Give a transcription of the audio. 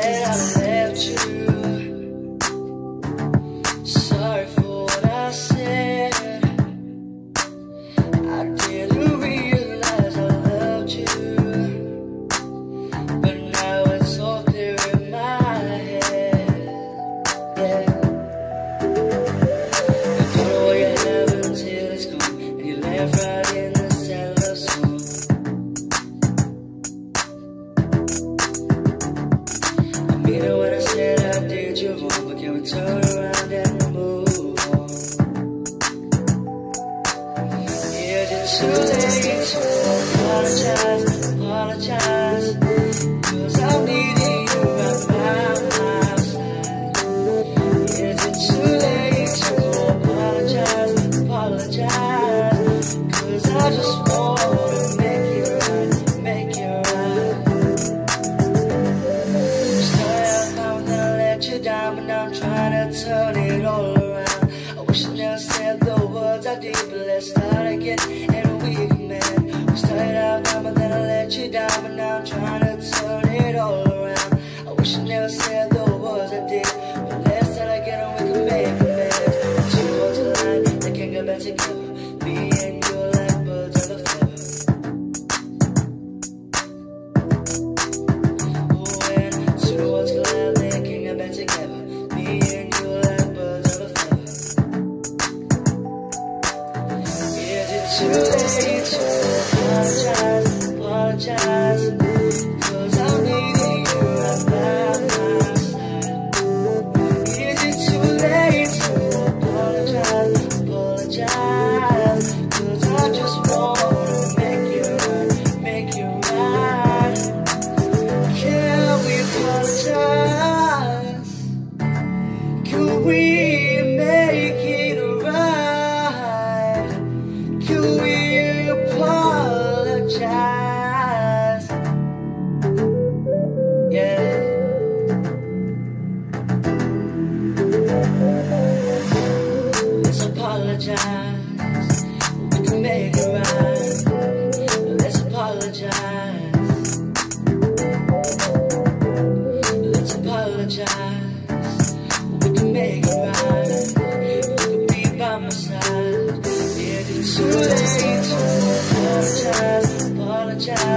said I left you. Sorry for what I said. I didn't realize I loved you, but now it's all clear in my head. Yeah. You don't know what you have until it's gone, and you left right in the center song. I mean it when I said I did you wrong, but can we turn around and move on? Is it too late to apologize, apologize? 'Cause I'm needing you at my side. Is it too late to apologize, apologize? 'Cause I just wanna make it right, make it right. Sorry I found that I let you down, but now I'm trying to turn it all around. I wish I never said the words I did, but let's start again and we can mend. We started out fine, but then I let you down, but now I'm trying to turn it all around. I wish I never said the words I did, but let's start again and we can make amends. Two worlds collide, they can't get back together. Me and you are like birds of a feather. When two worlds collide, they can't get back together. Me and you are like birds of a feather. Is it too late to apologize, apologize? 'Cause I'm needing you at my side. Is it too late to apologize, apologize? 'Cause I just wanna make it right, make it right. Can we apologize? Can we make it right? Can we apologize? Yeah. Let's apologize. We can make it right. Let's apologize. Let's apologize. We can make it right. You can be by my side. Is it too late to apologize, apologize?